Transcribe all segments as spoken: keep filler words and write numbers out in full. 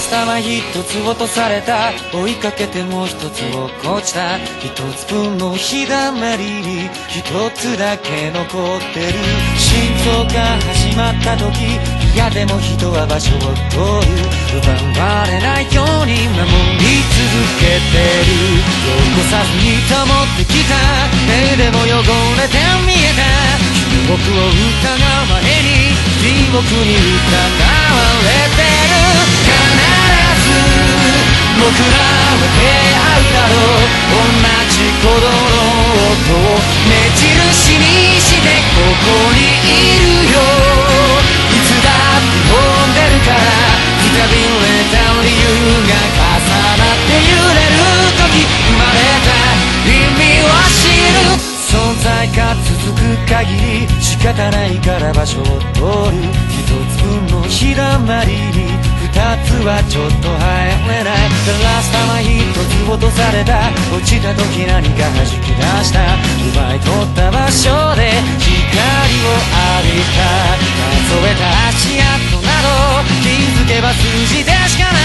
スタは一つ落とされた、追いかけてもう一つ落っこちた。一つ分の日だまりに一つだけ残ってる。心臓が始まった時、嫌でも人は場所を取る。奪われないように守り続けてる。汚さずに保ってきた目でも汚れて見えた。僕を疑う前に僕に疑われてる。必ず僕らは出会うだろう。同じ鼓動の音を目印にしてここにいるよ。いつだって飛んでるから。くたびれた理由が重なって揺れる時、生まれた意味を知る。存在が続く限り仕方ないから場所を取る。一つ分の日だまりに二つはちょっと入れない。ラストは一つ落とされた。落ちた時何か弾き出した。奪い取った場所で光を浴びた。数えた足跡など気づけば数字でしかない。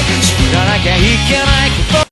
知らなきゃいけないこと。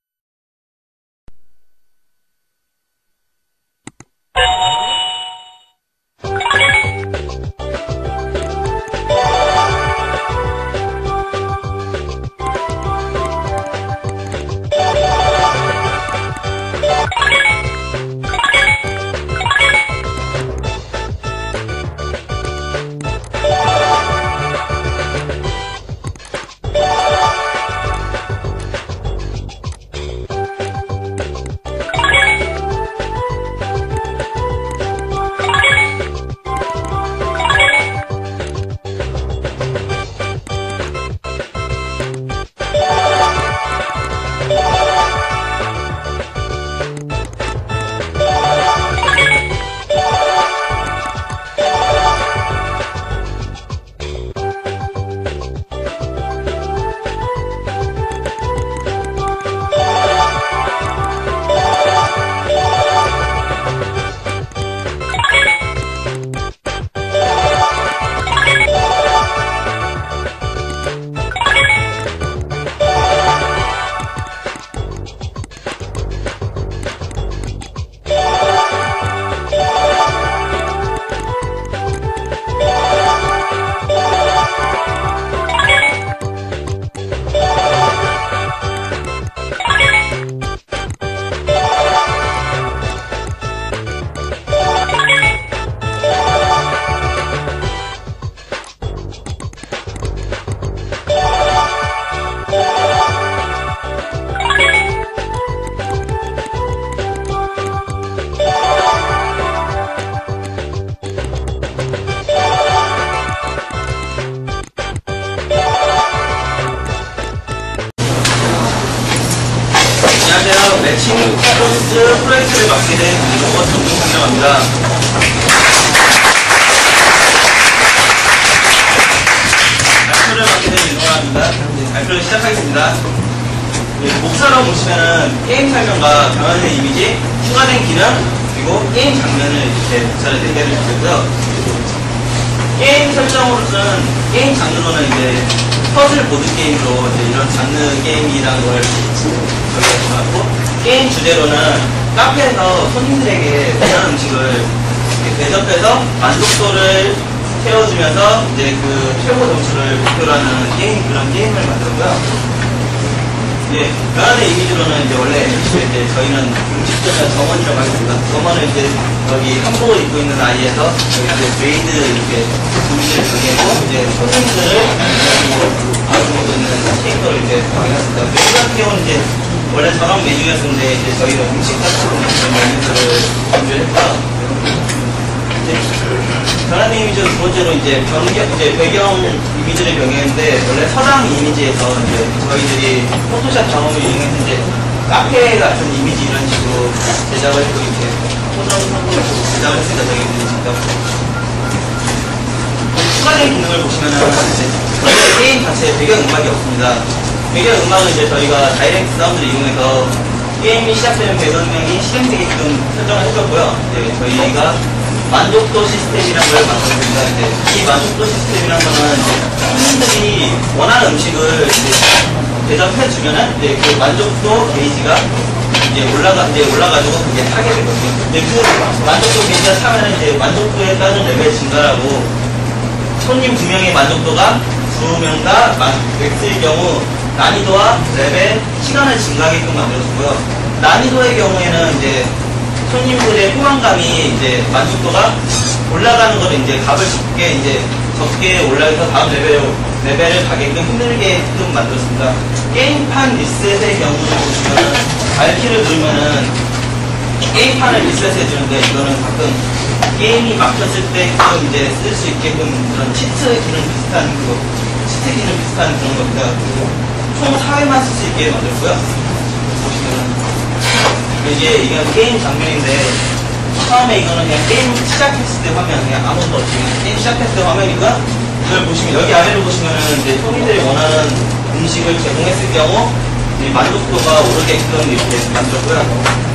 안녕하세요. 매칭 스포츠 프로젝트를 맡게 된 이동원 정동훈이라고 합니다. 발표를 맡게 된 이동원 합니다. 발표를 시작하겠습니다. 네, 목차로 보시면은 게임 설명과 변화된 이미지, 추가된 기능, 그리고 게임 장면을 이렇게 목차를 네 개를 주고요. 게임 설정으로는, 게임 장르로는 이제 퍼즐 보드게임으로 이제 이런 장르 게임이라는 걸 저희가 정하고, 게임 주제로는 카페에서 손님들에게 원하는 음식을 대접해서 만족도를 채워주면서 이제 그 최고 점수를 목표로 하는 게임, 그런 게임을 만들고요. 이제 변화된 이미지로는 이제 원래 이제 저희는 음식점의 점원이라고 하겠습니다. 점원은 이제 여기 한복을 입고 있는 아이에서 여기 이제 메이드 이렇게 분위기를 정해고 이제 손님들을 알아보고 있는 캐릭터를 이제 정해놨습니다. 메뉴 같은 경우는 이제 원래 전원 메뉴였는데 이제 저희가 음식 같은 메뉴들을 준비했고요. 변화된 이미지 두 번째로 이제 변경, 이제 배경 이미지를 변경했는데, 원래 서당 이미지에서 이제 저희들이 포토샵 경험을 이용해서 이제 카페 같은 이미지 이런 식으로 제작을 했고, 이렇게 포장 성분을 제작을 했습니다. 저희들이 직접. 추가된 기능을 보시면은, 이제 원래 게임 자체에 배경 음악이 없습니다. 배경 음악은 이제 저희가 다이렉트 사운드를 이용해서 게임이 시작되는 배경음악이 실행되게끔 설정을 해줬고요. 이제 저희가 만족도 시스템이라는 걸 만들었습니다. 이제 이 만족도 시스템이라는 거는 이제 손님들이 원하는 음식을 이제 대접해 주면은 이제 그 만족도 게이지가 이제 올라가 이제 올라가지고 그게 타게 되거든요. 근데 그 만족도 게이지가 차면은 이제 만족도에 따른 레벨 증가라고 손님 두 명의 만족도가 두 명 다 X일 경우 난이도와 레벨 시간을 증가하게끔 만들었고요. 난이도의 경우에는 이제 손님들의 포만감이 이제 만족도가 올라가는 거를 이제 값을 적게 이제 적게 올라가서 다음 레벨 레벨을 가게끔 힘들게끔 만들었습니다. 게임판 리셋의 경우를 보시면은 알키를 누르면은 게임판을 리셋해 주는데 이거는 가끔 게임이 막혔을 때끔 이제 쓸 수 있게끔 그런 치트 기능 비슷한 그거 치트 기능 비슷한 그런 겁니다. 총 사 회만 쓸 수 있게 만들고요. 보시면은 이게 이건 게임 장면인데 처음에 이거는 그냥 게임 시작했을 때 화면 그냥 아무것도 없이 그냥 게임 시작했을 때 화면이니까 이걸 보시면 여기 아래로 보시면은 이제 손님들이 원하는 음식을 제공했을 경우 이 만족도가 오르게끔 이렇게 만들었고요.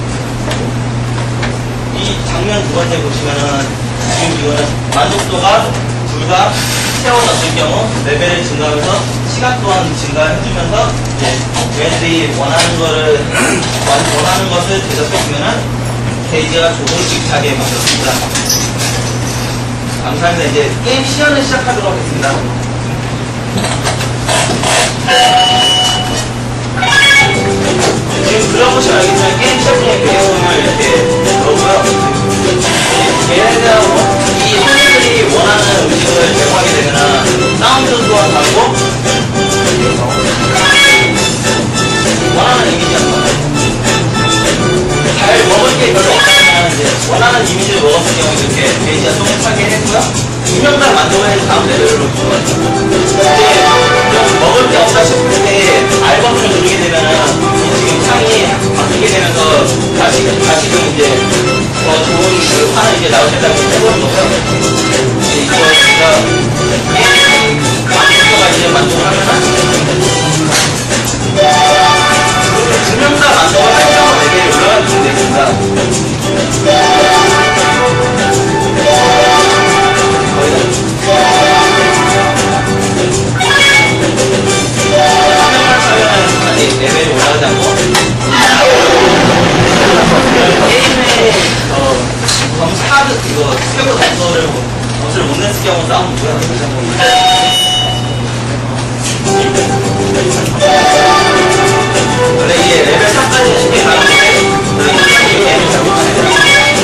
이 장면 두 번째 보시면은 지금 이거는 만족도가 둘 다 채워졌을 경우 레벨을 증가하면서 시간 또한 증가해주면서 이제 얘네들이 원하는 거를 원하는 것을 대접해주면은 게이지가 조금씩 차게 만들었습니다. 감사합니다. 이제 게임 시연을 시작하도록 하겠습니다. 지금 들어보시면 알겠지만 게임 시작 중에 배경음을 이렇게 넣고요. 얘네들하고 이 손님들이 원하는 음식을 제공하게 되면 사운드 또한 다르고 원하는 이미지가 잘 먹을 게 별로 없다면 이제 원하는 이미지를 먹었을 경우 이렇게 게이지가 조금 차게 했고요. 두 명 다 만족을 해서 다음 레벨로 근데 좀 먹을 게 없다 싶을 때 R 버튼을 누르게 되면은 지금 창이 바뀌게 되면서 다시 다시금 이제 더 좋은 그 판을 이제 나올 때까지 해보는 거고요. 이제 이거 제가 게임 만족도가 이제 만족을 하면은 두 명 다 만족을 할 경우 레벨이 올라가주면 되겠습니다. 레벨이 올라가지 않고 게임의 어, 점수 카드 이거 최고 점수를 점수를 못 냈을 경우 싸움이고요. 원래 이게 레벨 삼까지 쉽게 가는데 원래 게임을 잘못하게 됩니다.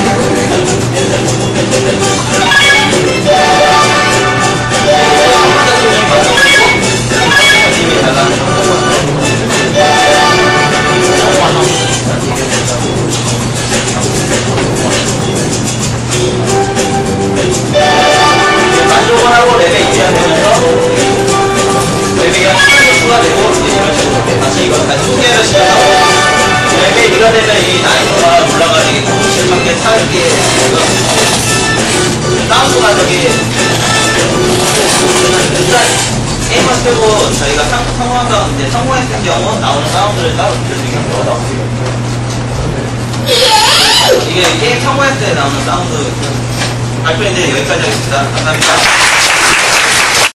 만족을 하고 레벨 이하 되면서 레벨이 한 시간이 추가되고 이제 이런 식으로 다시 이거 다시 소개를 시켜서 레벨 이하 되면 이 난이도가 올라가지고 조금씩 밖에 차게 다운로드가 저기 일단 게임을 펴고 저희가 성공한다 이제 성공했을 경우 나오는 사운드를 따로 들려드리겠습니다. 이게 게임 성공했을 때 나오는 사운드 발표 이제 여기까지 하겠습니다. 감사합니다.